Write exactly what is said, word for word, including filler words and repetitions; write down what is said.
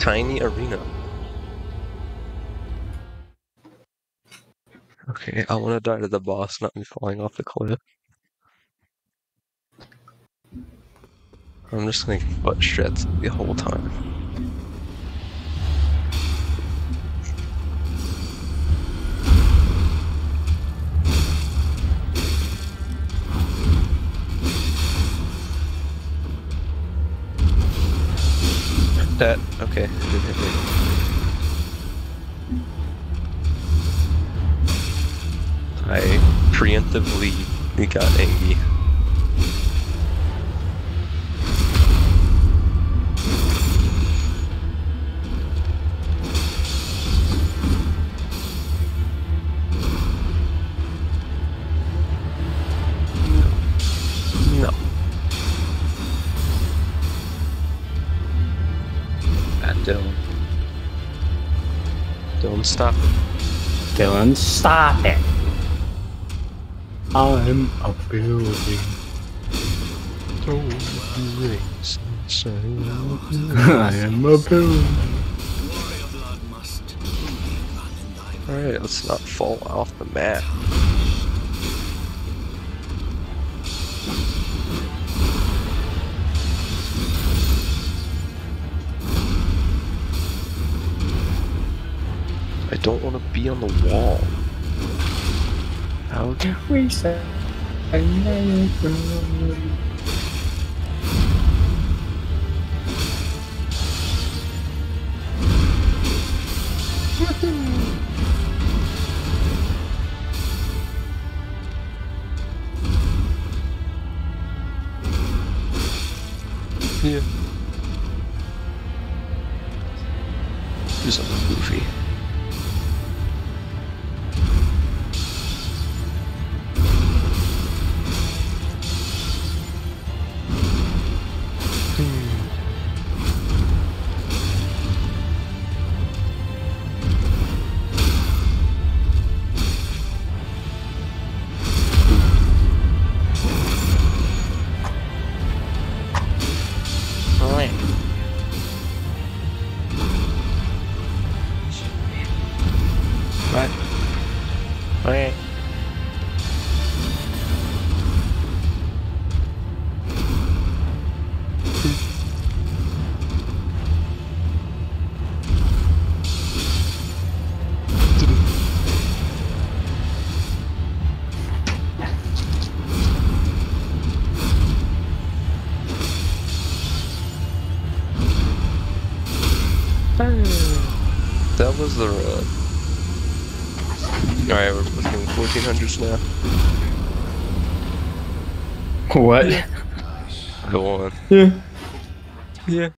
tiny arena. Okay, I want to die to the boss, not me falling off the cliff. I'm just gonna get butt shreds the whole time. That, okay, didn't hit me. I preemptively got Angie. No. Bad Dylan. Dylan, stop it. Dylan, stop it. I'm a building. I am a building. Alright, let's not fall off the map. I don't want to be on the wall. How can we say I never Yeah. Do something goofy. What? Okay. That was the run. Alright, we're pushing fourteen hundreds now. What? Go on. Yeah. Yeah.